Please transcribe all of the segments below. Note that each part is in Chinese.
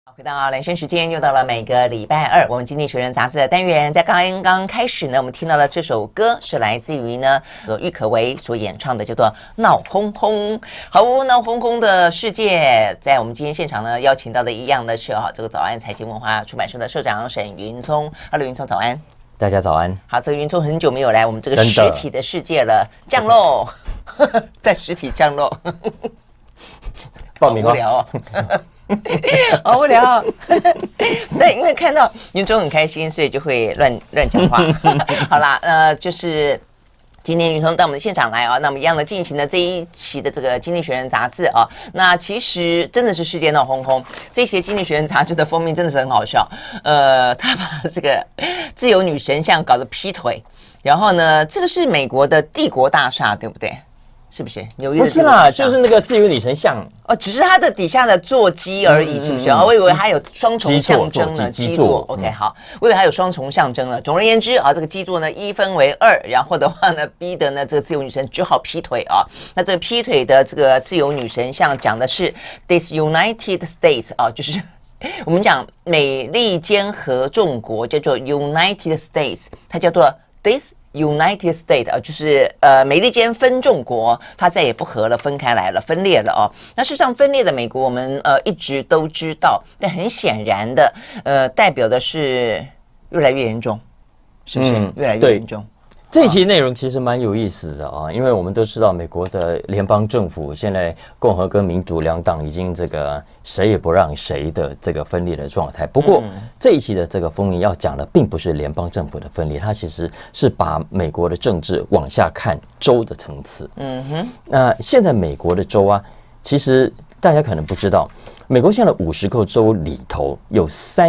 回到蓝轩时间，又到了每个礼拜二，我们《经济学人》杂志的单元。在刚刚开始呢，我们听到的这首歌是来自于呢郁可唯所演唱的，叫做《闹哄哄》。好，闹哄哄的世界，在我们今天现场呢邀请到的一样的是这个早安财经文化出版社的社长沈云聪。Hello， 云聪早安。 大家早安。 好，这个云聪很久没有来我们这个实体的世界了，降落，在实体降落， 报名无聊好无聊但因为看到云聪很开心，所以就会乱讲话好啦，就是今天云聪到我们的现场来那我们一样的进行了这一期的这个《经济学人》杂志那其实真的是世界闹哄哄，这些《经济学人》杂志的封面真的是很好笑，他把这个自由女神像搞得劈腿，然后呢，这个是美国的帝国大厦，对不对？是不是纽约的？ 不是啦，就是那个自由女神像只是它的底下的座机而已，是不是？我以为它有双重象征呢。基座 ，OK， 好，我以为它有双重象征了。总而言之这个基座呢一分为二，然后的话呢，逼得呢这个自由女神只好劈腿那这个劈腿的这个自由女神像讲的是 This United States 就是我们讲美利坚合众国叫做 United States， 它叫做 This United States 就是美利坚分众国，它再也不和了，分开来了，分裂了那事实上分裂的美国我们一直都知道，但很显然的代表的是越来越严重，是不是？越来越严重。 这一题内容其实蛮有意思的因为我们都知道美国的联邦政府现在共和跟民主两党已经这个谁也不让谁的这个分裂的状态。不过这一期的这个封面要讲的并不是联邦政府的分裂，它其实是把美国的政治往下看州的层次。那现在美国的州其实大家可能不知道，美国现在50个州里头有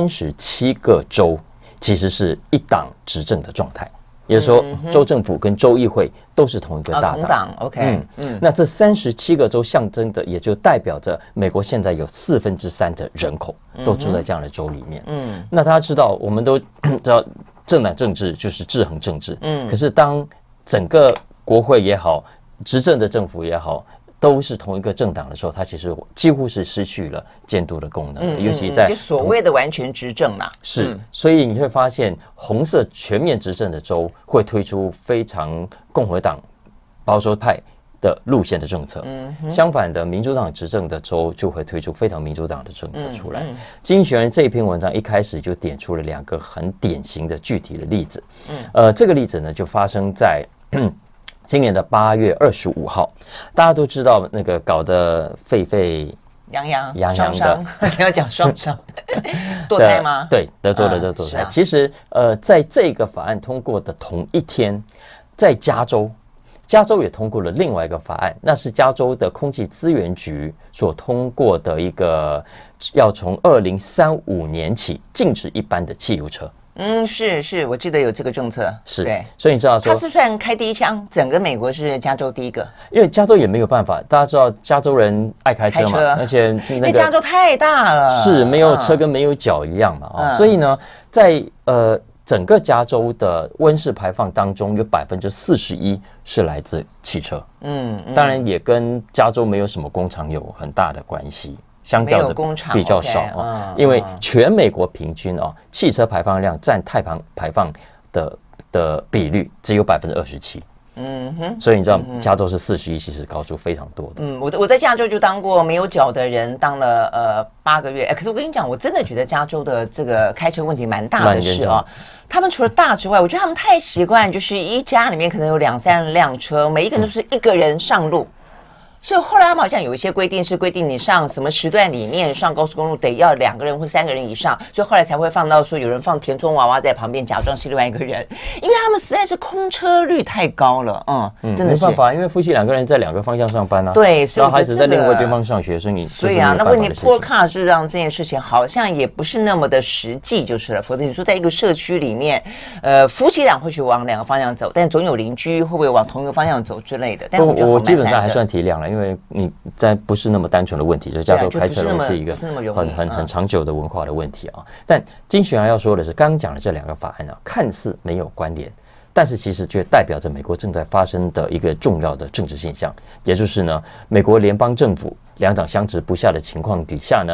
37个州其实是一党执政的状态。也就是说，州政府跟州议会都是同一个大党。 OK， 那这37个州象征的，也就代表着美国现在有3/4的人口都住在这样的州里面。那大家知道，我们都知道政党政治就是制衡政治。可是当整个国会也好，执政的政府也好，都是同一个政党的时候，它其实几乎是失去了监督的功能的，尤其在就所谓的完全执政嘛。 是，所以你会发现红色全面执政的州会推出非常共和党保守派的路线的政策，相反的民主党执政的州就会推出非常民主党的政策出来。经济学人这一篇文章一开始就点出了2个很典型的具体的例子。这个例子呢就发生在今年的8月25号，大家都知道那个搞得沸扬扬的， 你要讲双伤堕胎吗？ 对，德州的堕胎。其实在这个法案通过的同一天，在加州也通过了另外一个法案，那是加州的空气资源局所通过的一个要从2035年起禁止一般的汽油车。 是，我记得有这个政策。 是，对，所以你知道说， 他是算开第一枪，整个美国是加州第一个， 因为加州也没有办法，大家知道加州人爱开车嘛，而且因为加州太大了， 是没有车跟没有脚一样嘛所以呢，在整个加州的温室排放当中，有41%是来自汽车。当然也跟加州没有什么工厂有很大的关系。相较的比较少因为全美国平均汽车排放量占碳排放的比率只有27%。所以你知道加州是41%，其实高出非常多的。 我在加州就当过没有脚的人，当了8个月。可是我跟你讲，我真的觉得加州的这个开车问题蛮大的是他们除了大之外，我觉得他们太习惯，就是一家里面可能有2-3辆车，每一个人都是一个人上路。所以后来他们好像有一些规定是规定你上什么时段里面上高速公路得要2个人或3个人以上，所以后来才会放到说有人放填充娃娃在旁边假装是另外一个人，因为他们实在是空车率太高了，真的是没办法，因为夫妻2个人在2个方向上班对， 然后孩子在另外地方上学，所以那问题 poor car 是让这件事情好像也不是那么的实际就是了，否则你说在一个社区里面，夫妻俩或许往2个方向走，但总有邻居会不会往同一个方向走之类的，但我基本上还算体谅了。因为你在不是那么单纯的问题，就加州开车是一个很长久的文化的问题但金学良要说的是，刚刚讲的这2个法案看似没有关联，但是其实却代表着美国正在发生的一个重要的政治现象，也就是呢，美国联邦政府2党相持不下的情况底下呢，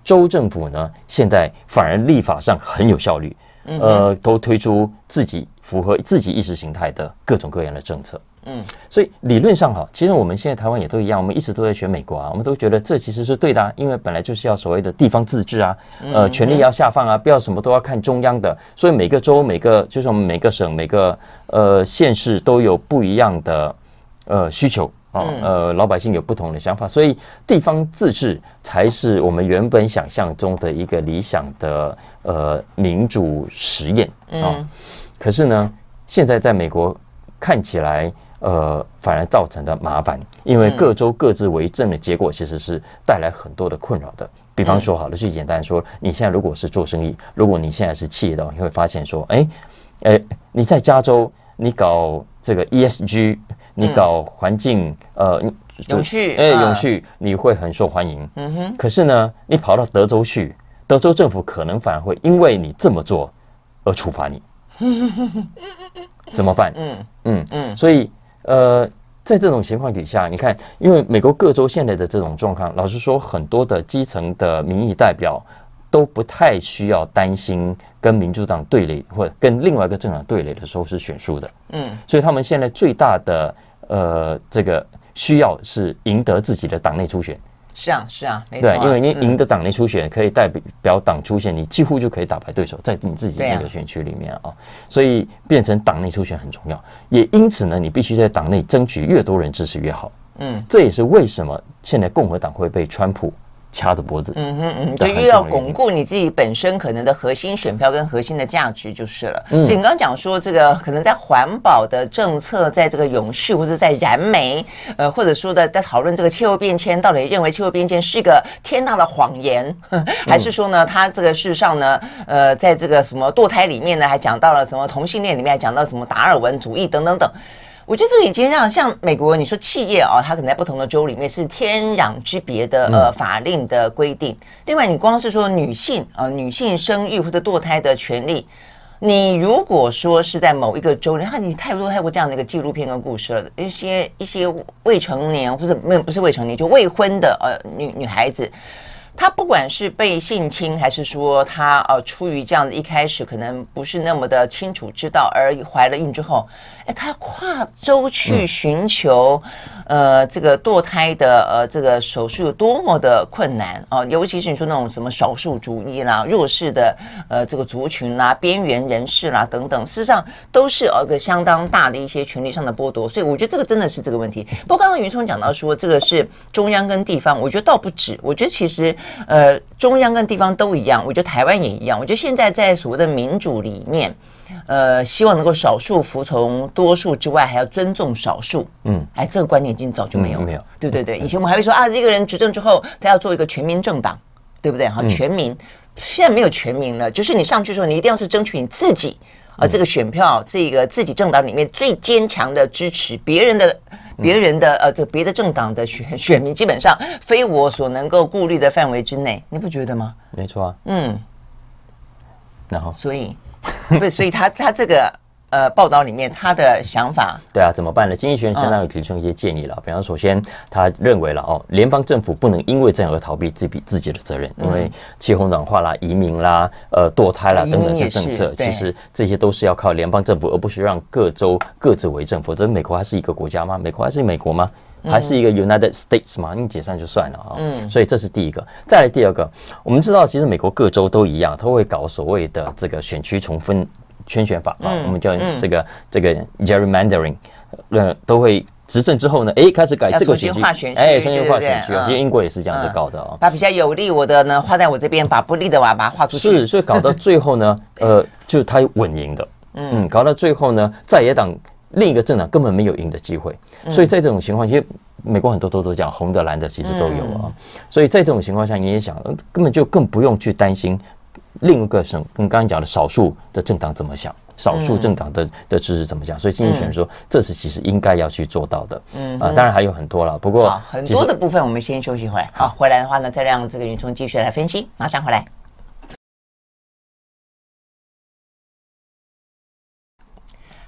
州政府呢，现在反而立法上很有效率，都推出自己符合自己意识形态的各种各样的政策。所以理论上哈，其实我们现在台湾也都一样，我们一直都在学美国啊，我们都觉得这其实是对的，因为本来就是要所谓的地方自治啊，权力要下放啊，不要什么都要看中央的，所以每个州、就是我们每个省、每个县市都有不一样的需求啊，老百姓有不同的想法，所以地方自治才是我们原本想象中的一个理想的民主实验啊。可是呢，现在在美国看起来。反而造成的麻烦，因为各州各自为政的结果，其实是带来很多的困扰的。比方说，好了，最简单说，你现在如果是做生意，如果你现在是企业的话，你会发现说，你在加州，你搞这个 ESG， 你搞环境永续， 永续，你会很受欢迎。可是呢，你跑到德州去，德州政府可能反而会因为你这么做而处罚你，怎么办？所以。在这种情况底下，你看，因为美国各州现在的这种状况，老实说，很多的基层的民意代表都不太需要担心跟民主党对垒，或者跟另外一个政党对垒的时候是选输的。所以他们现在最大的这个需要是赢得自己的党内初选。 是啊，没错。 对，因为你赢得党内初选，可以代表党出现，你几乎就可以打败对手，在你自己那个选区里面啊，所以变成党内初选很重要。也因此呢，你必须在党内争取越多人支持越好。这也是为什么现在共和党会被川普掐着脖子， 就又要巩固你自己本身可能的核心选票跟核心的价值就是了。所以你刚刚讲说，这个可能在环保的政策，在这个永续或者在燃煤，或者说的在讨论这个气候变迁，到底认为气候变迁是一个天大的谎言，还是说呢，它这个事实上呢，在这个什么堕胎里面呢，还讲到了什么同性恋里面，还讲到什么达尔文主义等等等。我觉得这个已经让像美国，你说企业啊，它可能在不同的州里面是天壤之别的法令的规定。另外，你光是说女性生育或者堕胎的权利，你如果说是在某一个州，然后你太多这样的一个纪录片跟故事了，一些未成年或者不是未成年就未婚的女孩子。他不管是被性侵，还是说他出于这样的一开始可能不是那么的清楚知道，而怀了孕之后，他跨州去寻求这个堕胎的这个手术有多么的困难啊！尤其是你说那种什么少数族裔啦、弱势的这个族群啦、边缘人士啦等等，事实上都是一个相当大的一些权利上的剥夺。所以我觉得这个真的是这个问题。不过刚刚云聪讲到说这个是中央跟地方，我觉得倒不止，我觉得其实中央跟地方都一样，我觉得台湾也一样。我觉得现在在所谓的民主里面，希望能够少数服从多数之外，还要尊重少数。这个观念已经早就没有了。对对对，以前我们还会说这个人执政之后，他要做一个全民政党，对不对？全民，现在没有全民了，就是你上去的时候，你一定要是争取你自己这个选票，这个自己政党里面最坚强的支持，别人的这别的政党的选民，基本上非我所能够顾虑的范围之内，你不觉得吗？ 没错啊。然后所以他这个报道里面他的想法， 对啊，怎么办呢？经济学人相当有提出一些建议了。比方首先他认为了联邦政府不能因为这样而逃避自己的责任，因为气候暖化啦、移民啦、堕胎啦等等这政策，其实这些都是要靠联邦政府，而不是让各州各自为政。否则美国还是一个国家吗？美国还是美国吗？还是一个 United States 嘛？你解散就算了啊。所以这是第一个。再来第二个，我们知道其实美国各州都一样，都会搞所谓的这个选区重分圈选法我们叫这个 gerrymandering， 都会执政之后呢，开始改这个选区，重新划选区。其实英国也是这样子搞的把比较有利我的呢画在我这边，把不利的我把它画出去。 是，所以搞到最后呢，就是他稳赢的。搞到最后呢，在野党另一个政党根本没有赢的机会。所以在这种情况，其实美国很多都讲红的蓝的，其实都有所以在这种情况下，你也想，根本就更不用去担心另一个省跟刚刚讲的少数的政党怎么想，少数政党的支持怎么想。所以经济学人说，这是其实应该要去做到的。当然还有很多了，不过很多的部分我们先休息一会儿。好，回来的话呢，再让这个云聪继续来分析，马上回来。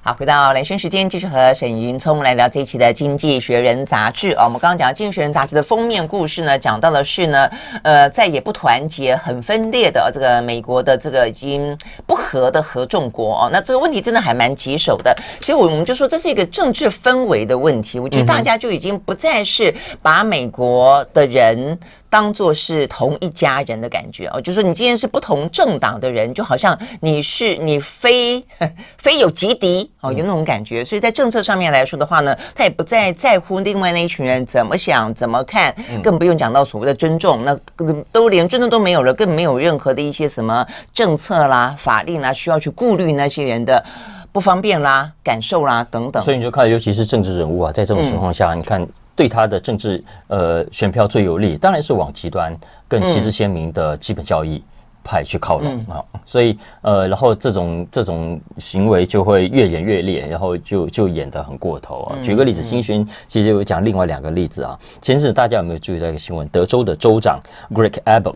好，回到蓝轩时间，继续和沈云聪来聊这一期的《经济学人》杂志啊。我们刚刚讲《经济学人》杂志的封面故事呢，讲到的是呢，再也不团结、很分裂的这个美国的这个已经不和的合众国哦。那这个问题真的还蛮棘手的。其实我们就说这是一个政治氛围的问题。我觉得大家就已经不再是把美国的人当作是同一家人的感觉哦，就是说你今天是不同政党的人，就好像你非有即敌哦，有那种感觉。所以在政策上面来说的话呢，他也不再在乎另外那一群人怎么想、怎么看，更不用讲到所谓的尊重，那都连尊重都没有了，更没有任何的一些什么政策啦、法令啦，需要去顾虑那些人的不方便啦、感受啦等等。 所以你就看，尤其是政治人物啊，在这种情况下，你看。对他的政治选票最有利，当然是往极端更旗帜鲜明的基本教义派去靠拢啊。所以然后这种行为就会越演越烈，然后就演得很过头啊。举个例子，新轩其实有讲另外2个例子啊。前阵子大家有没有注意到一个新闻？德州的州长 Greg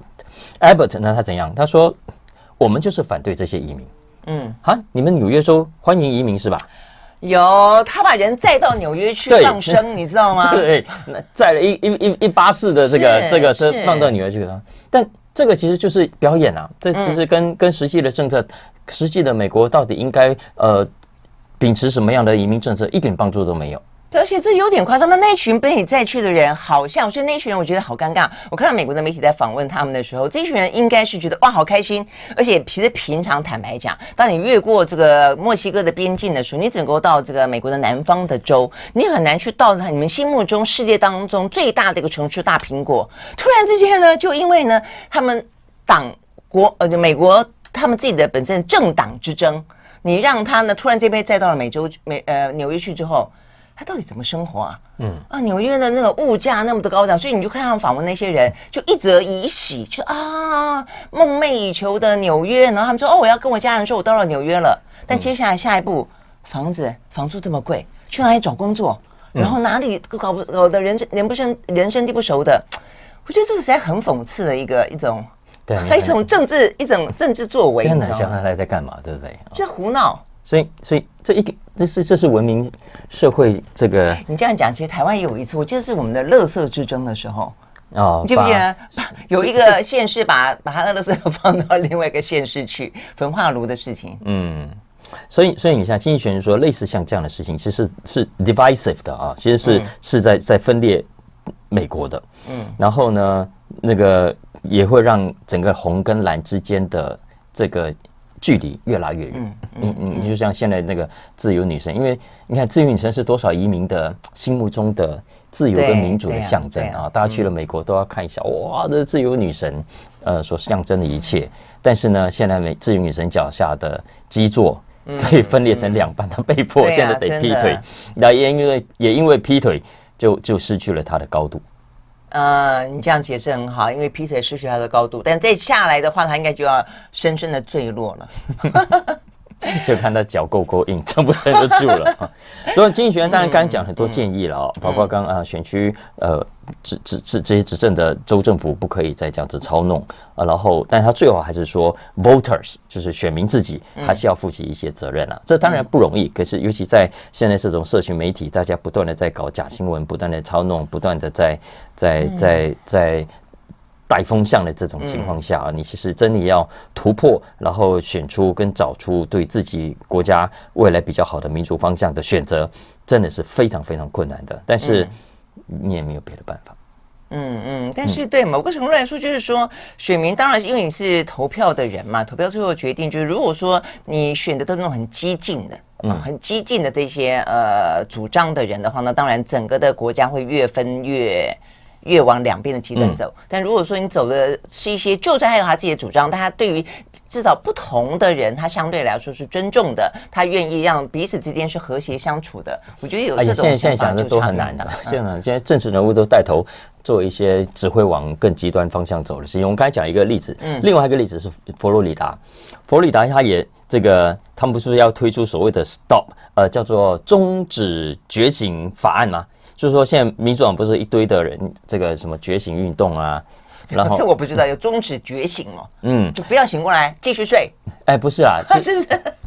Abbott 呢，他怎样？他说我们就是反对这些移民。你们纽约州欢迎移民是吧？ 有，他把人载到纽约去放生，你知道吗？ 对，载了一巴士的这个车放到纽约去了。但这个其实就是表演啊，这其实跟实际的政策，实际的美国到底应该秉持什么样的移民政策，一点帮助都没有。 对，而且这有点夸张。那一群被你载去的人，好像所以那一群人我觉得好尴尬。我看到美国的媒体在访问他们的时候，这一群人应该是觉得哇好开心，而且其实平常坦白讲，当你越过这个墨西哥的边境的时候，你只能够到这个美国的南方的州，你很难去到你们心目中世界当中最大的一个城市大苹果。突然之间呢，就因为呢他们美国他们自己的本身政党之争，你让他呢突然间被载到了纽约去之后。他到底怎么生活啊？纽约的那个物价那么的高涨，所以你就看他们访问那些人，就一则以喜，就梦寐以求的纽约，然后他们说我要跟我家人说我到了纽约了，但接下来下一步房租这么贵，去哪里找工作？然后哪里搞得人生地不熟的，我觉得这个实在很讽刺的一种， 对， 一种政治作为， 真的想他在干嘛，对不对？ 就胡闹。 所以这是文明社会这个。 你这样讲，其实台湾也有一次，我记得是我们的垃圾之争的时候。你记不记得有一个县市把他的垃圾放到另外一个县市去，焚化炉的事情。 所以你像经济学人说，类似像这样的事情，其实是 divisive 的啊，其实是在分裂美国的。然后呢，那个也会让整个红跟蓝之间的这个距离越拉越远。你就像现在那个自由女神，因为你看自由女神是多少移民的心目中的自由跟民主的象征啊！大家去了美国都要看一下，哇，这自由女神所象征的一切。但是呢，现在自由女神脚下的基座被分裂成2半，她被迫现在得劈腿，那也因为劈腿就失去了她的高度。 你这样解释很好，因为劈腿失去它的高度，但再下来的话，它应该就要深深的坠落了。 就看他脚够硬，撑不撑得住了。所以经济学人当然刚刚讲很多建议了包括刚选区这些执政的州政府不可以再这样子操弄然后，但他最后还是说 voters 就是选民自己还是要负起一些责任啊。这当然不容易，可是尤其在现在这种社群媒体，大家不断的在搞假新闻，不断的操弄，不断的在带风向的这种情况下你其实真的要突破，然后选出跟找出对自己国家未来比较好的民主方向的选择，真的是非常非常困难的。但是你也没有别的办法。 但是对某个程度来说，就是说选民当然因为你是投票的人嘛，投票最后决定就是，如果说你选的都是那种很激进的。很激进的这些主张的人的话呢，当然整个的国家会越分越往两边的极端走。但如果说你走的是一些，就算还有他自己的主张，但他对于至少不同的人，他相对来说是尊重的，他愿意让彼此之間是和谐相处的。我觉得有这种现在讲的都很难的。现在政治人物都带头做一些只会往更极端方向走的事情。我们刚才讲一个例子，另外一个例子是佛罗里达，他也这个他们不是要推出所谓的 STOP 叫做终止觉醒法案吗？就是说现在民主党不是一堆的人这个什么觉醒运动啊。 然后这我不知道，有终止觉醒哦，就不要醒过来，继续睡。 不是啊，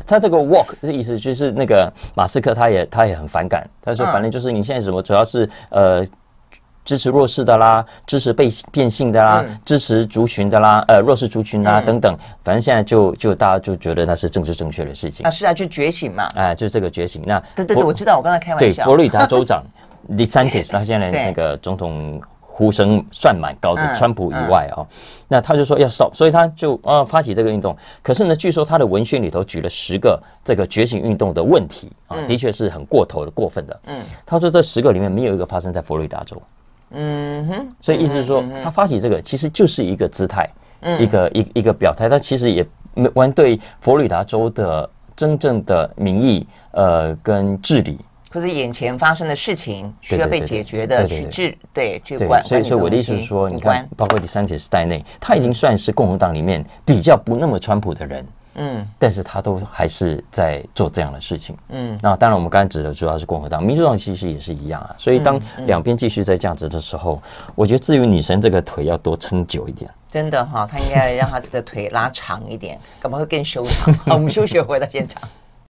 他这个 woke 的意思就是那个马斯克他也很反感，他说反正就是你现在什么主要是支持弱势的啦，支持变性的啦，支持族群的啦，弱势族群啦等等，反正现在就大家就觉得那是政治正确的事情。 是啊，就觉醒嘛。 就是这个觉醒。那对，我知道，我刚才开玩笑。 对，佛罗里达州长 DeSantis 他现在那个总统呼声算蛮高的，川普以外那他就说要 stop， 所以他就发起这个运动。可是呢，据说他的文宣里头举了10个这个觉醒运动的问题的确是很过头的、过分的。他说这10个里面没有一个发生在佛罗里达州。所以意思是说，他发起这个其实就是一个姿态，一个表态，他其实也没完对佛罗里达州的真正的民意跟治理， 或者眼前发生的事情需要被解决的去管。 所以我的意思是说，你看，包括DeSantis在内，他已经算是共和党里面比较不那么川普的人。但是他都还是在做这样的事情。那当然我们刚才指的主要是共和党，民主党其实也是一样啊。所以当两边继续在这样子的时候，我觉得至于女神这个腿要多撑久一点。 真的哈，她应该让她这个腿拉长一点，干嘛会更修长？好，我们休息回到现场。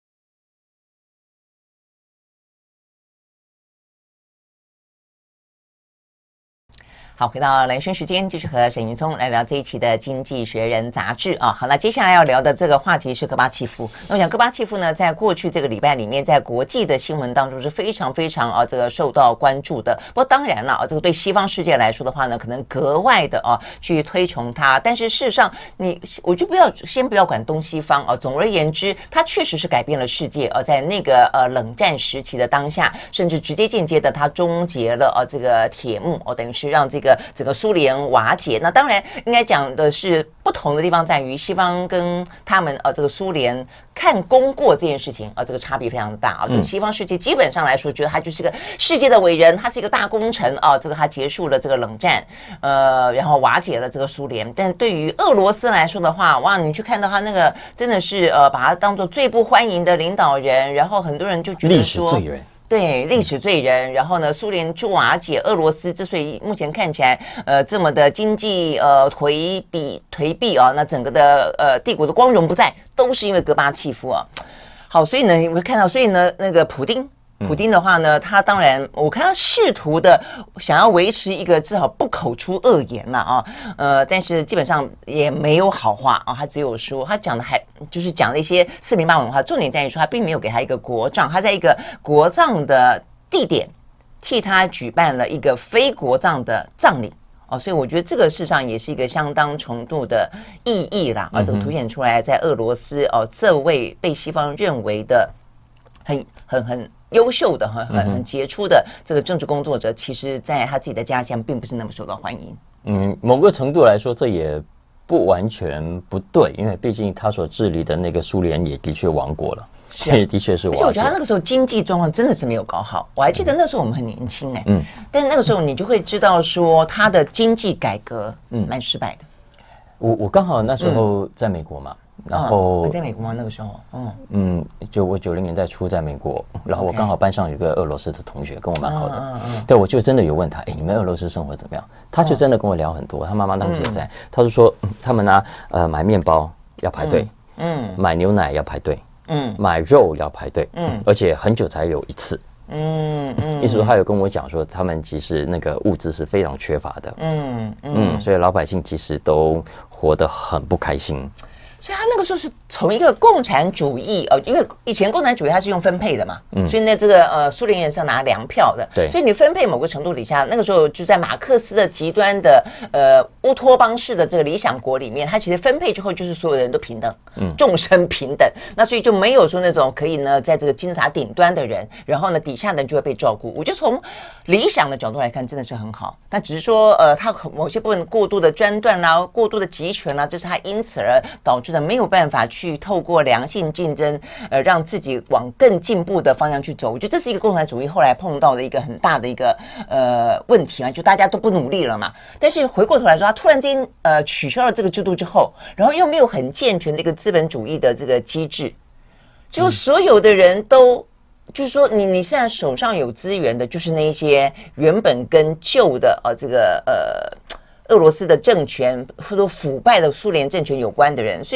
好，回到蓝轩时间，继续和沈云聪来聊这一期的《经济学人》杂志啊。好，那接下来要聊的这个话题是戈巴契夫。那我想，戈巴契夫呢，在过去这个礼拜里面，在国际的新闻当中是非常这个受到关注的。不过当然了这个对西方世界来说的话呢，可能格外的去推崇他。但是事实上，我就先不要管东西方总而言之，他确实是改变了世界在那个冷战时期的当下，甚至直接间接的，他终结了这个铁幕等于是让这个整个苏联瓦解。那当然应该讲的是不同的地方在于西方跟他们这个苏联看功过这件事情这个差别非常的大这个西方世界基本上来说觉得他就是个世界的伟人，他是一个大功臣这个他结束了这个冷战然后瓦解了这个苏联。但对于俄罗斯来说的话，哇，你去看到他那个真的是把他当作最不欢迎的领导人，然后很多人就觉得说历史罪人。对，历史罪人。然后呢，苏联就瓦解，俄罗斯之所以目前看起来这么的经济颓敝那整个的帝国的光荣不在，都是因为戈巴契夫好，所以呢，你会看到，所以呢，那个普丁的话呢，他当然我看他试图的想要维持一个至少不口出恶言了但是基本上也没有好话他只有说他讲的还就是讲了一些四平八稳的话，重点在于说他并没有给他一个国葬，他在一个国葬的地点替他举办了一个非国葬的葬礼所以我觉得这个事实上也是一个相当程度的意义啦这个凸显出来在俄罗斯这位被西方认为的很优秀的很杰出的这个政治工作者，其实在他自己的家乡并不是那么受到欢迎。 某个程度来说，这也不完全不对，因为毕竟他所治理的那个苏联也的确亡国了，所以的确是瓦解。 而且我觉得他那个时候经济状况真的是没有搞好。我还记得那时候我们很年轻但是那个时候你就会知道说他的经济改革蛮失败的。 我刚好那时候在美国嘛。然后你在美国吗？那个时候， 就我90年代初在美国，然后我刚好班上有个俄罗斯的同学，跟我蛮好的，对，我就真的有问他，你们俄罗斯生活怎么样？他就真的跟我聊很多，他妈妈当时也在，他就说他们买面包要排队，买牛奶要排队，买肉要排队，而且很久才有一次。意思说他有跟我讲说，他们其实那个物资是非常缺乏的，所以老百姓其实都活得很不开心。 所以他那个时候是从一个共产主义因为以前共产主义它是用分配的嘛，所以呢这个苏联人是要拿粮票的，对，所以你分配某个程度底下，那个时候就在马克思的极端的乌托邦式的这个理想国里面，它其实分配之后就是所有人都平等，众生平等，那所以就没有说那种可以呢在这个金字塔顶端的人，然后呢底下的人就会被照顾。我觉得从理想的角度来看真的是很好，但只是说它某些部分过度的专断啦，过度的集权啦，这是它因此而导致的没有办法去透过良性竞争让自己往更进步的方向去走。我觉得这是一个共产主义后来碰到的一个很大的一个问题就大家都不努力了嘛。但是回过头来说，他突然间取消了这个制度之后，然后又没有很健全的一个资本主义的这个机制，结果所有的人都就是说你现在手上有资源的就是那一些原本跟旧的这个俄罗斯的政权或者腐败的苏联政权有关的人，所以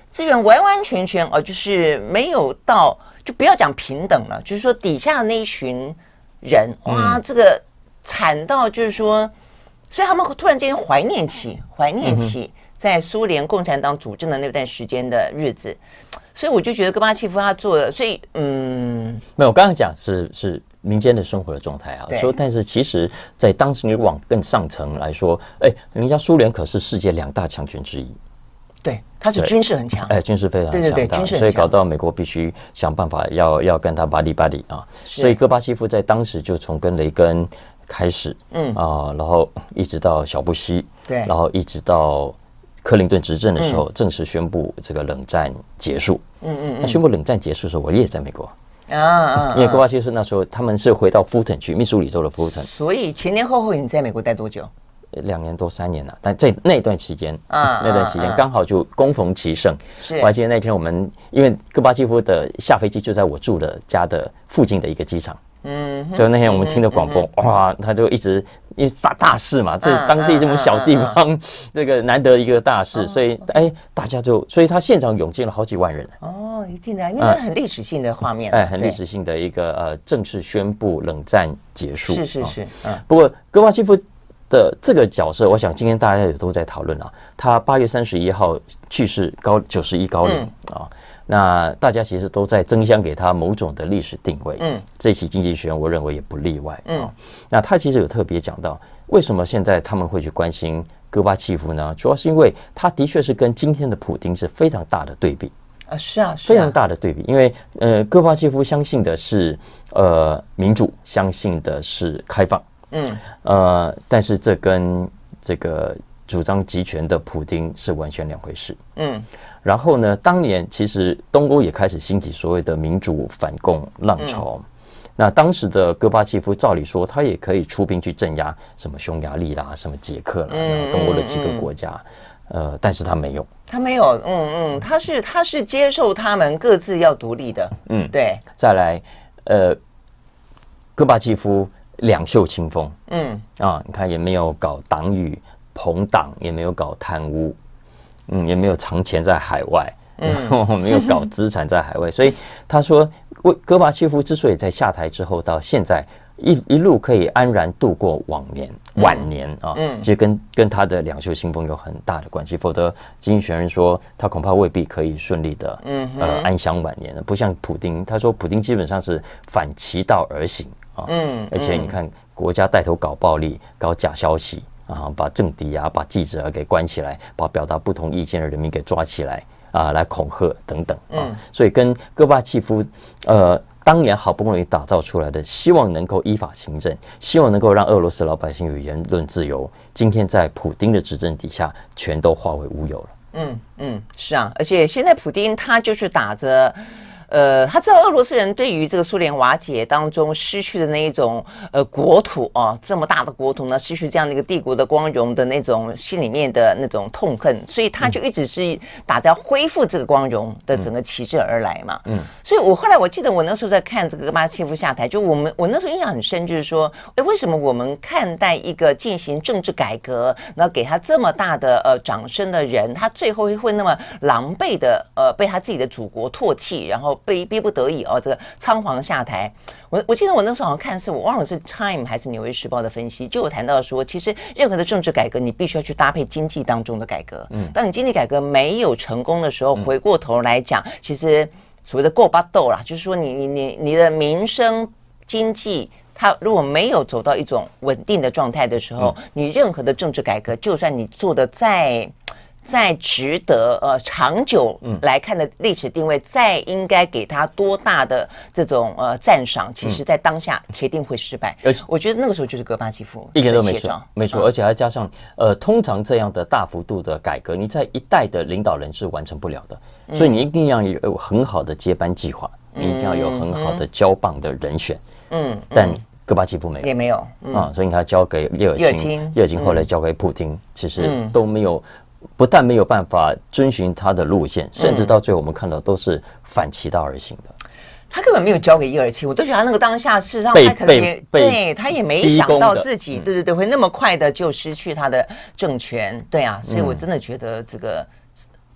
资源完完全全就是没有到，就不要讲平等了，就是说底下的那一群人，哇，这个惨到就是说，所以他们突然间怀念起在苏联共产党主政的那段时间的日子，所以我就觉得戈巴契夫他做的，所以没有，我刚刚讲是民间的生活的状态啊，说，但是其实，在当时你往更上层来说，人家苏联可是世界2大强权之一， 对，他是军事很强， 军事非常强大，对，军事很强，所以搞到美国必须想办法要跟他buddy啊，所以戈巴契夫在当时就从跟雷根开始，然后一直到小布希，对，然后一直到克林顿执政的时候，正式宣布这个冷战结束，那宣布冷战结束的时候，我也在美国。因为戈巴契夫那时候他们是回到福特去，密苏里州的福特， 所以前前后后你在美国待多久 ？2年多3年了，但在那段期间，刚好就恭逢其盛。我还记得那天我们因为戈巴契夫的下飞机就在我住的家的附近的一个机场。所以那天我们听的广播，哇，他就一直因为大事嘛，这当地这么小地方，这个难得一个大事，所以大家就，所以他现场涌进了好几万人。 哦，一定的，因为那很历史性的画面， 很历史性的一个正式宣布冷战结束。 是， 不过戈巴契夫的这个角色，我想今天大家也都在讨论啊。他8月31号去世，91高龄啊。那大家其实都在争相给他某种的历史定位。这期《经济学人》我认为也不例外。那他其实有特别讲到，为什么现在他们会去关心戈巴契夫呢？主要是因为他的确是跟今天的普丁是非常大的对比。 是啊， 非常大的对比，因为戈巴契夫相信的是民主，相信的是开放。但是这跟这个主张集权的普丁是完全2回事。然后呢，当年其实东欧也开始兴起所谓的民主反共浪潮。那当时的戈巴契夫照理说，他也可以出兵去镇压什么匈牙利啦、什么捷克啦，东欧的几个国家。但是他没有， 他是接受他们各自要独立的。对。 再来，戈巴契夫两袖清风。你看也没有搞党羽朋党，也没有搞贪污。也没有藏钱在海外，没有搞资产在海外，所以他说，戈巴契夫之所以在下台之后到现在一路可以安然度过晚年啊，其实跟他的两袖清风有很大的关系，否则经济学人说他恐怕未必可以顺利的安享晚年，不像普丁，他说普丁基本上是反其道而行啊，而且你看国家带头搞暴力、搞假消息。把政敌把记者给关起来，把表达不同意见的人民给抓起来来恐吓等等所以跟戈巴契夫当年好不容易打造出来的，希望能够依法行政，希望能够让俄罗斯老百姓有言论自由，今天在普丁的执政底下，全都化为乌有了。 是啊，而且现在普丁他就是打着。他知道俄罗斯人对于这个苏联瓦解当中失去的那一种国土这么大的国土呢，失去这样的一个帝国的光荣的那种心里面的那种痛恨，所以他就一直是打着要恢复这个光荣的整个旗帜而来嘛。所以我后来我记得我那时候在看这个戈巴契夫下台，就我那时候印象很深，就是说，为什么我们看待一个进行政治改革，然后给他这么大的掌声的人，他最后会那么狼狈的被他自己的祖国唾弃，然后被逼不得已这个仓皇下台。我记得我那时候好像看是我忘了是 Time 还是纽约时报的分析，就有谈到说，其实任何的政治改革你必须要去搭配经济当中的改革。当你经济改革没有成功的时候，回过头来讲，其实所谓的够巴斗啦，就是说你的民生经济它如果没有走到一种稳定的状态的时候，你任何的政治改革，就算你做的再值得长久来看的历史定位，再应该给他多大的这种赞赏，其实在当下铁定会失败。而且我觉得那个时候就是戈巴契夫一点都没错，而且还加上通常这样的大幅度的改革，你在一代的领导人是完成不了的，所以你一定要有很好的接班计划，你一定要有很好的交棒的人选。但戈巴契夫也没有所以他交给叶尔钦后来交给普丁，其实都没有。不但没有办法遵循他的路线，甚至到最后我们看到都是反其道而行的。 他根本没有交给叶尔钦，我都觉得他那个当下事实上他可能也对他也没想到自己对会那么快的就失去他的政权。对啊，所以我真的觉得这个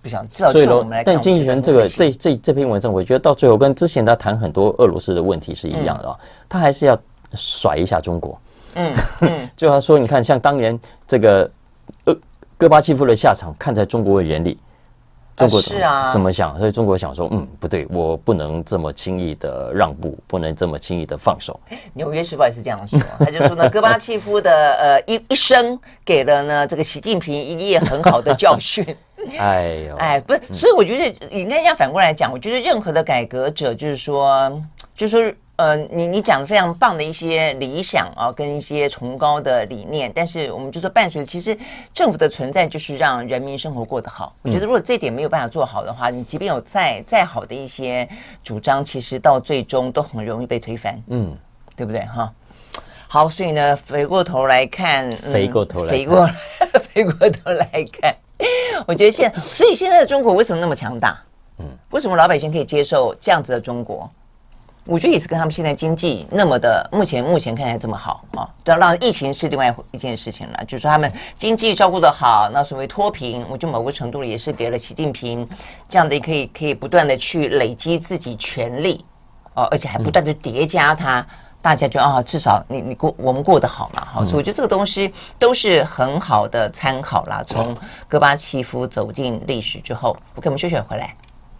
不想知道。 所以呢，但经济学人这篇文章，我觉得到最后跟之前他谈很多俄罗斯的问题是一样的啊，他还是要甩一下中国。就他说，你看，像当年这个戈巴契夫的下场，看在中国的眼里。中国怎么想？所以中国想说，不对，我不能这么轻易的让步，不能这么轻易的放手。 纽约时报也是这样说，他就说呢，戈巴契夫的一生给了呢这个习近平一页很好的教训。不是，所以我觉得应该这样反过来讲，我觉得任何的改革者，就是说。你讲的非常棒的一些理想啊，跟一些崇高的理念，但是我们就说伴随，其实政府的存在就是让人民生活过得好。我觉得如果这点没有办法做好的话，你即便有再好的一些主张，其实到最终都很容易被推翻。对不对哈？好，所以呢，回过头来看， 回过头来看，我觉得所以现在的中国为什么那么强大？为什么老百姓可以接受这样子的中国？我觉得也是跟他们现在经济那么的目前看起来这么好啊，当然疫情是另外一件事情了，就是说他们经济照顾得好，那所谓脱贫，我觉得某个程度也是给了习近平这样的可以不断的去累积自己权力而且还不断的叠加它，大家就至少我们过得好嘛，好，所以我觉得这个东西都是很好的参考啦。从戈巴契夫走进历史之后，OK，我们休息回来。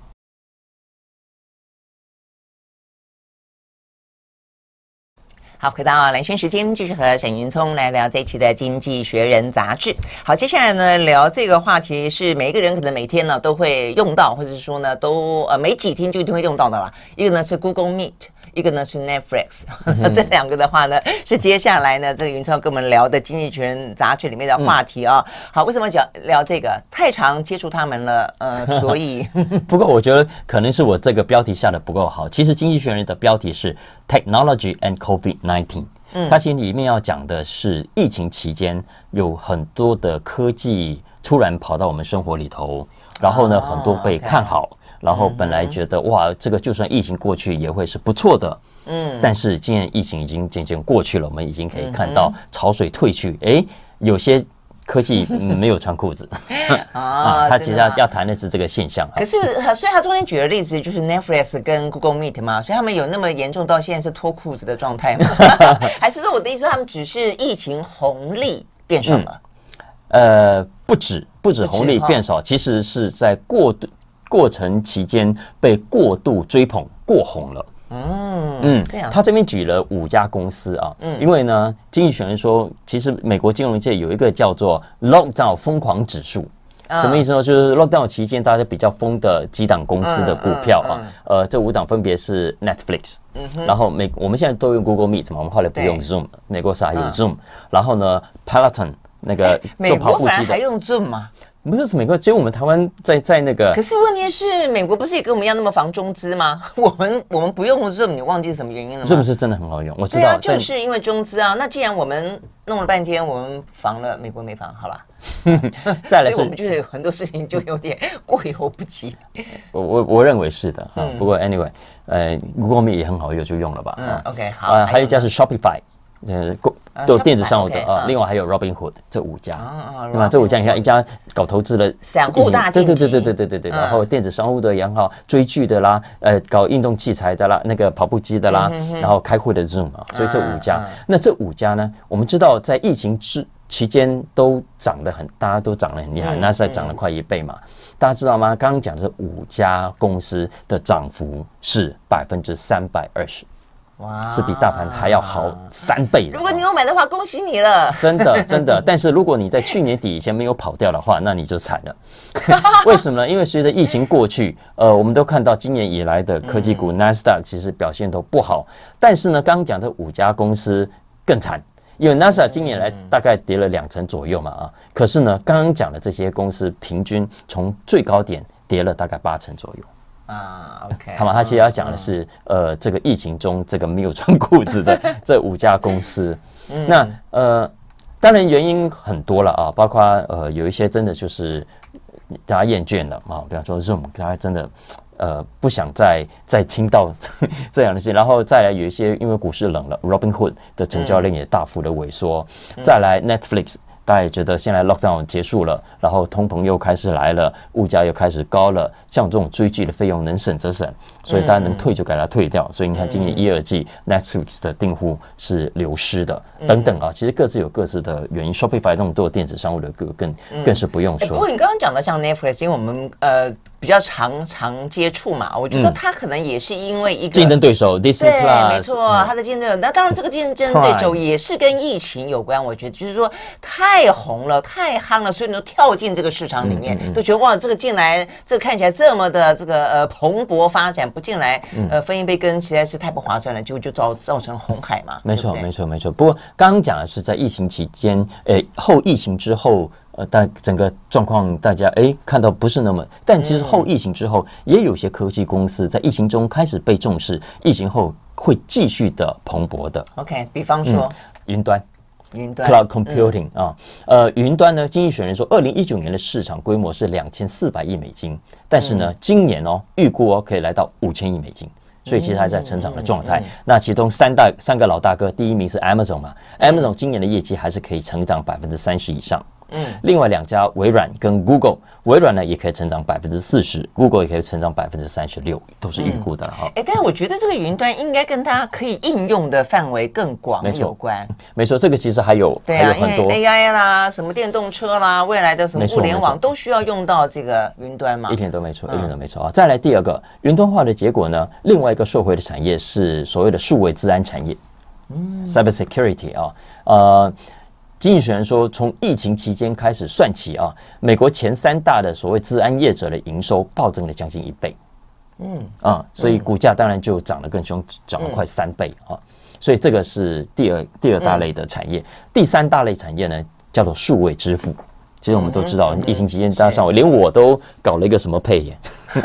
好，回到蓝轩时间，继续和沈云聪来聊这一期的《经济学人》杂志。好，接下来呢，聊这个话题是每一个人可能每天呢都会用到，或者是说呢都每几天就一定会用到的啦。一个呢是 Google Meet， 一个呢是 Netflix，这两个的话呢是接下来呢这个云聪跟我们聊的《经济学人》杂志里面的话题啊。好，为什么聊这个？太常接触他们了，所以不过我觉得可能是我这个标题下的不够好。其实《经济学人》的标题是 Technology and COVID-19，它其实里面要讲的是疫情期间有很多的科技突然跑到我们生活里头，然后呢很多被看好，然后本来觉得哇，这个就算疫情过去也会是不错的，但是今年疫情已经渐渐过去了，我们已经可以看到潮水退去，有些科技没有穿裤子他其实要谈的是这个现象。 可是，所以他中间举的例子就是 Netflix 跟 Google Meet 嘛，所以他们有那么严重到现在是脱裤子的状态吗？还是说我的意思，他们只是疫情红利变少了？ 不止红利变少，其实是在过程期间被过度追捧过红了。这样。他这边举了5家公司啊，因为呢，经济学人说，其实美国金融界有一个叫做 Lockdown 疯狂指数，什么意思呢？就是 Lockdown 期间大家比较疯的几档公司的股票啊，这5档分别是 Netflix，然后我们现在都用 Google Meet 嘛，我们后来不用 Zoom， 美国是还有 Zoom，然后呢 Peloton 那个做跑步机的， 美国反而还用 Zoom 吗？ 不是美国，只有我们台湾在那个。 可是问题是，美国不是也跟我们一样那么防中资吗？我们不用 Zoom， 你忘记什么原因了吗 ？Zoom 是真的很好用，我知道。 对啊，就是因为中资啊。那既然我们弄了半天，我们防了，美国没防，好吧？ 再来是， 所以我们就是很多事情就有点过犹不及。 我认为是的不过 anyway，Google Meet 也很好用，就用了吧。 OK， 好。 还有一家是 Shopify。都电子商务的另外还有 Robinhood 这5家，对吧？这5家你看，一家搞投资的散户大晋级， 对，然后电子商务的也很好，追剧的啦，搞运动器材的啦，那个跑步机的啦，然后开会的 Zoom 所以这5家，那这5家呢，我们知道在疫情期间都涨得很，大家都涨得很厉害，那是涨了快1倍嘛。大家知道吗？刚刚讲这5家公司的涨幅是320%。哇，是比大盘还要好3倍的。 如果你有买的话，恭喜你了。 真的。但是如果你在去年底以前没有跑掉的话，那你就惨了。为什么呢？因为随着疫情过去，我们都看到今年以来的科技股 Nasdaq 其实表现都不好。但是呢，刚刚讲的5家公司更惨，因为 Nasdaq 今年来大概跌了2成左右嘛可是呢，刚刚讲的这些公司平均从最高点跌了大概8成左右。 OK， 好嘛，他其实要讲的是，这个疫情中这个没有穿裤子的这5家公司，那当然原因很多了包括有一些真的就是大家厌倦了比方说 Zoom， 大家真的不想再听到这样的事情，然后再来有一些因为股市冷了 ，Robinhood 的成交量也大幅的萎缩，再来 Netflix。 大家也觉得现在 lockdown 结束了，然后通膨又开始来了，物价又开始高了，像这种追剧的费用能省则省，所以大家能退就给它退掉。所以你看今年1、2季 Netflix 的订户是流失的，等等啊，其实各自有各自的原因。Shopify 这种做电子商务的更是不用说。 不过你刚刚讲的像 Netflix， 因为我们比较常接触嘛，我觉得它可能也是因为一个竞争对手 Disney Plus， 没错，它的竞争对手。那当然，这个竞争对手也是跟疫情有关。我觉得就是说太红了、太夯了，所以你都跳进这个市场里面，都觉得哇，这个进来，这个看起来这么的这个蓬勃发展，不进来分一杯羹，实在是太不划算了，就造成红海嘛。 没错，没错，没错。不过刚刚讲的是在疫情期间，后疫情之后。但整个状况大家看到不是那么，但其实后疫情之后，也有些科技公司在疫情中开始被重视，疫情后会继续的蓬勃的。 OK， 比方说云端 Cloud Computing 云端呢，经济学人说，2019年的市场规模是2400亿美金，但是呢，今年预估可以来到5000亿美金。所以其实还在成长的状态。那其中三个老大哥，第一名是 Amazon 嘛，Amazon 今年的业绩还是可以成长30%以上。另外2家微软跟 Google， 微软呢也可以成长40%，Google 也可以成长36%，都是预估的哈。 但是我觉得这个云端应该跟它可以应用的范围更广有关。 没错，这个其实还有很多 AI 啦，什么电动车啦，未来的什么物联网都需要用到这个云端嘛。 一点都没错，一点都没错啊。再来第二个，云端化的结果呢，另外一个受惠的产业是所谓的数位资安产业，cyber security 啊，经济学人说，从疫情期间开始算起美国前3大的所谓资安业者的营收暴增了将近1倍，所以股价当然就涨得更凶，涨了快3倍啊。所以这个是第二大类的产业。第3大类产业呢，叫做数位支付。其实我们都知道，疫情期间大家上网，连我都搞了一个什么Pay耶。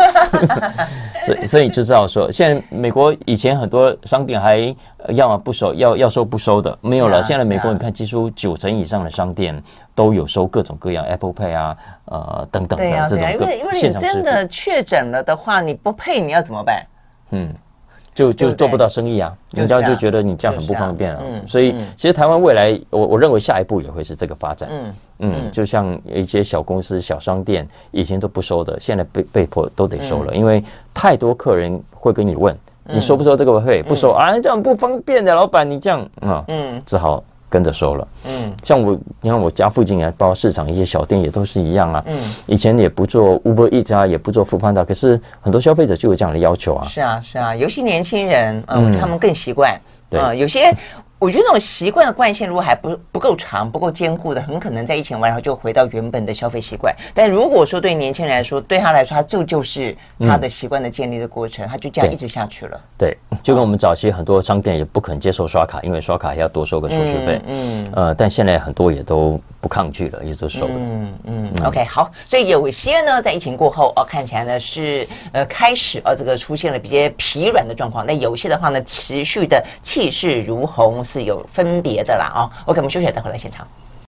所以就知道说，现在美国以前很多商店还要么不收，要收不收的，没有了。现在美国你看，几乎90%以上的商店都有收各种各样 Apple Pay 等等的这种线上支付。 因为你真的确诊了的话，你不配你要怎么办？ 就做不到生意啊，人家就觉得你这样很不方便啊。所以其实台湾未来，我认为下一步也会是这个发展。就像一些小公司、小商店以前都不收的，现在被迫都得收了，因为太多客人会跟你问，你收不收这个费？不收啊，这样不方便的，老板你这样只好跟着收了。像你看我家附近包括市场一些小店也都是一样啊。以前也不做 Uber Eats 也不做 Foodpanda， 可是很多消费者就有这样的要求啊。 是啊，尤其年轻人，他们更习惯。有些。我觉得那种习惯的惯性如果还不够长、不够坚固的，很可能在疫情完后就回到原本的消费习惯。但如果说对年轻人来说，对他来说，他就是他的习惯的建立的过程，他就这样一直下去了。 对，就跟我们早期很多商店也不肯接受刷卡，因为刷卡还要多收个手续费。但现在很多也都不抗拒了，也都收了。 OK， 好，所以有些呢，在疫情过后看起来呢是开始这个出现了比较疲软的状况。那有些的话呢，持续的气势如虹。是有分别的啦OK， 我们休息了再回来现场。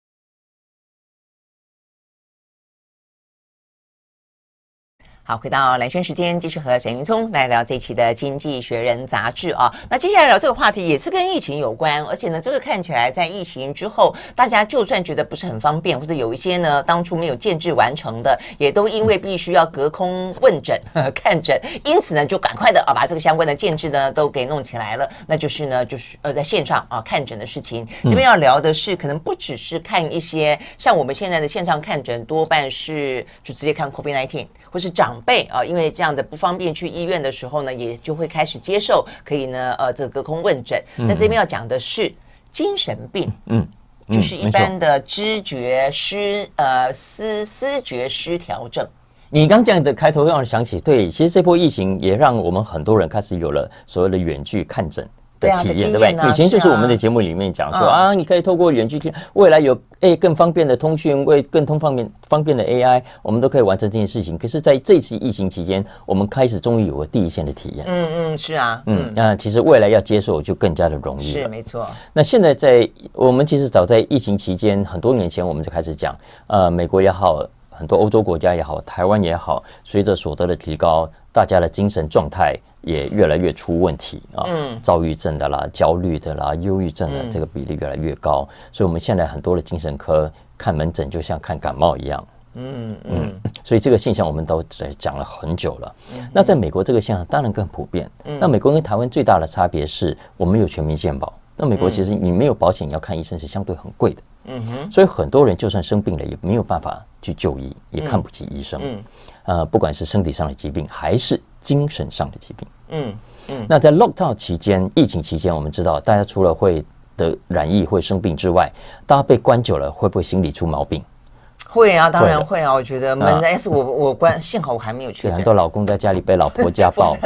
好，回到蓝轩时间，继续和沈云聪来聊这一期的《经济学人》杂志那接下来聊这个话题也是跟疫情有关，而且呢，这个看起来在疫情之后，大家就算觉得不是很方便，或者有一些呢当初没有建制完成的，也都因为必须要隔空问诊看诊，因此呢就赶快的把这个相关的建制呢都给弄起来了。那就是呢在线上看诊的事情。这边要聊的是，可能不只是看一些像我们现在的线上看诊，多半是就直接看 COVID-19 或是长辈因为这样的不方便去医院的时候呢，也就会开始接受可以呢这个隔空问诊。在这边要讲的是精神病，就是一般的知觉思觉失调症。 你刚讲的开头让我想起，对，其实这波疫情也让我们很多人开始有了所谓的远距看诊的体验，对不对？以前就是我们的节目里面讲说你可以透过远距看，未来有更方便的通讯，更方便的 AI， 我们都可以完成这件事情。可是在这次疫情期间，我们开始终于有了第一线的体验。 是啊， 那其实未来要接受就更加的容易了。 是没错。 那现在我们其实早在疫情期间，很多年前我们就开始讲，美国也好，很多欧洲国家也好，台湾也好，随着所得的提高，大家的精神状态也越来越出问题躁郁症的啦、焦虑的啦、忧郁症的这个比例越来越高，所以我们现在很多的精神科看门诊就像看感冒一样。所以这个现象我们都讲了很久了。那在美国这个现象当然更普遍。那美国跟台湾最大的差别是我们有全民健保，那美国其实你没有保险要看医生是相对很贵的。所以很多人就算生病了也没有办法去就医，也看不起医生。不管是身体上的疾病还是精神上的疾病。那在 lockdown 期间，疫情期间，我们知道大家除了会得染疫会生病之外，大家被关久了会不会心理出毛病？ 会啊，当然会啊。我觉得闷在我关，幸好我还没有确诊。 很多老公在家里被老婆家暴。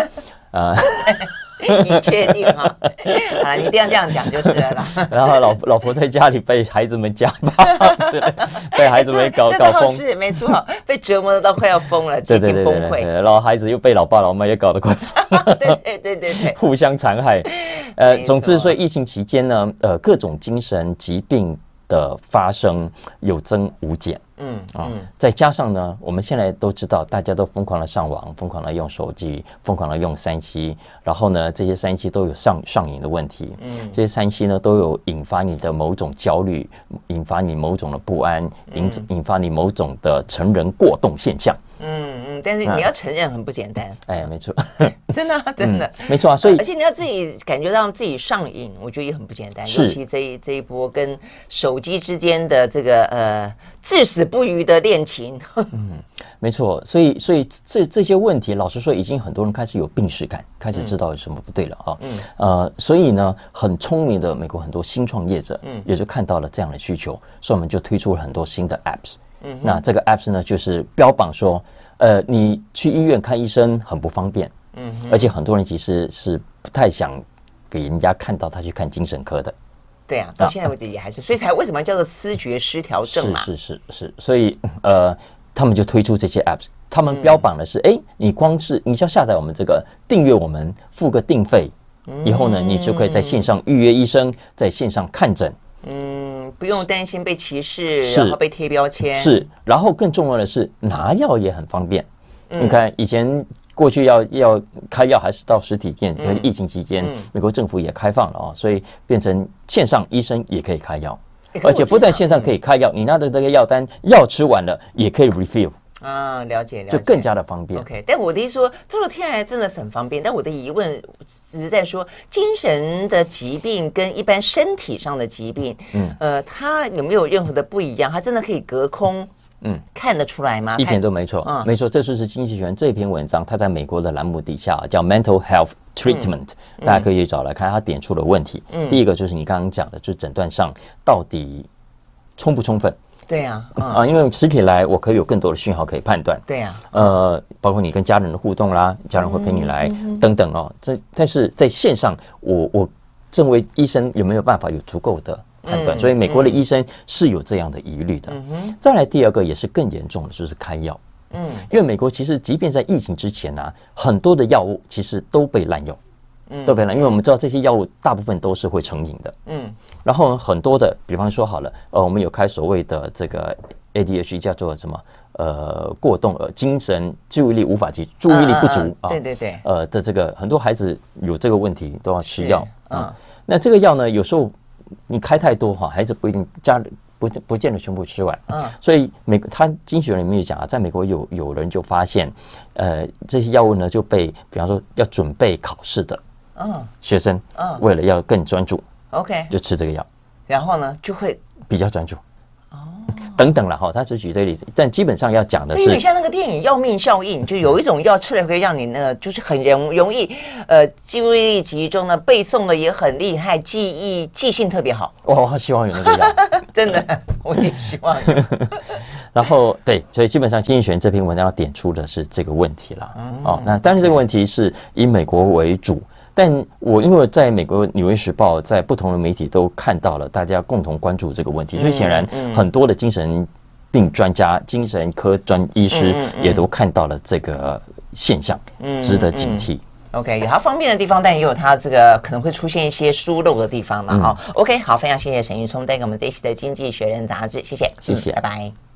你确定哈？啊，你一定要这样讲就是了啦。 然后老婆在家里被孩子们家暴，被孩子们搞疯， 是没错，被折磨的都快要疯了，接近崩溃。 然后孩子又被老爸老妈也搞得快疯。 对， 互相残害。总之，所以疫情期间呢，各种精神疾病的发生有增无减。再加上呢，我们现在都知道，大家都疯狂的上网，疯狂的用手机，疯狂的用3C，然后呢，这些3C都有上瘾的问题。这些3C呢都有引发你的某种焦虑，引发你某种的不安，引发你某种的成人过动现象。 但是你要承认很不简单。 哎，没错， 真的， 没错啊。所以而且你要自己感觉到自己上瘾，我觉得也很不简单。尤其这一波跟手机之间的这个至死不渝的恋情。 没错。所以这些问题，老实说，已经很多人开始有病识感，开始知道有什么不对了啊。所以呢，很聪明的美国很多新创业者，也就看到了这样的需求，所以我们就推出了很多新的 apps。那这个 apps 呢，就是标榜说，你去医院看医生很不方便，而且很多人其实是不太想给人家看到他去看精神科的。 对啊，到现在为止也还是，所以才为什么叫做思觉失调症嘛？ 是，所以他们就推出这些 apps， 他们标榜的是，你光是你只要下载我们这个订阅我们，付个定费，以后呢，你就可以在线上预约医生，在线上看诊。 不用担心被歧视，然后被贴标签。 是，然后更重要的是拿药也很方便。你看以前过去要开药还是到实体店，可是疫情期间，美国政府也开放了所以变成线上医生也可以开药，而且不但线上可以开药，你拿着这个药单，药吃完了也可以 refill。 了解， 就更加的方便。 OK， 但我的意思说，这个听起来真的是很方便。但我的疑问只是在说，精神的疾病跟一般身体上的疾病，它有没有任何的不一样？它真的可以隔空看得出来吗？ 一点都没错，没错。这就是经济学人这篇文章，它在美国的栏目底下叫 Mental Health Treatment，大家可以找来看，它点出了问题。第一个就是你刚刚讲的，就是诊断上到底充不充分。 对呀， 因为实体来，我可以有更多的讯号可以判断。 对呀， 包括你跟家人的互动啦，家人会陪你来等等但是在线上，我认为医生有没有办法有足够的判断？所以美国的医生是有这样的疑虑的。再来第二个也是更严重的，就是开药。因为美国其实即便在疫情之前很多的药物其实都被滥用。对不对？因为我们知道这些药物大部分都是会成瘾的。然后很多的，比方说好了，我们有开所谓的这个 ADHD， 叫做什么？过动精神注意力无法集，注意力不足对。 的这个很多孩子有这个问题都要吃药那这个药呢，有时候你开太多孩子不一定家里不见得全部吃完。所以他经济学人里面讲在美国有人就发现，这些药物呢就被比方说要准备考试的。学生为了要更专注 ，OK， 就吃这个药， 然后呢就会比较专注，等等了他只举这个例子，但基本上要讲的是， 有点像那个电影《要命效应》，就有一种药吃了可以让你呢，就是很容易注意力集中呢，背诵的也很厉害，记性特别好。 我好希望有那个药， 真的，我也希望有。 然后对，所以基本上经济学人这篇文章要点出的是这个问题了。那但是这个问题是以美国为主。但因为在美国《纽约时报》在不同的媒体都看到了大家共同关注这个问题，所以显然很多的精神病专家、精神科医师也都看到了这个现象，值得警惕。 OK， 有它方便的地方，但也有它这个可能会出现一些疏漏的地方嘛。OK， 好，非常谢谢沈玉聪带给我们这一期的《经济学人》杂志，谢谢， 谢谢， 拜拜。